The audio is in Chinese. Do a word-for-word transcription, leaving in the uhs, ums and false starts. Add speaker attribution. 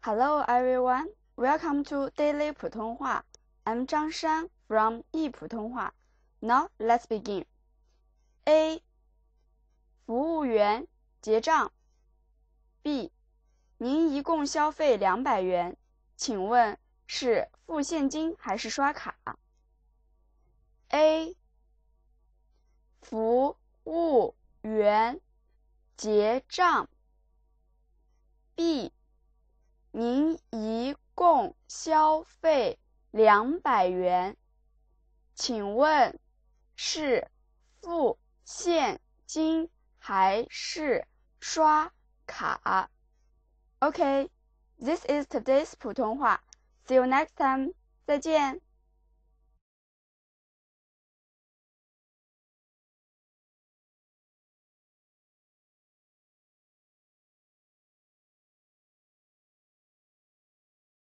Speaker 1: Hello everyone, welcome to Daily 普通话. I'm 张珊 from 易普通话. Now let's begin. A. 服务员结账。B. 您一共消费两百元，请问是付现金还是刷卡？ A. 服务员结账。B. 您一共消费两百元，请问是付现金还是刷卡？ Okay, this is today's 普通话. See you next time. 再见。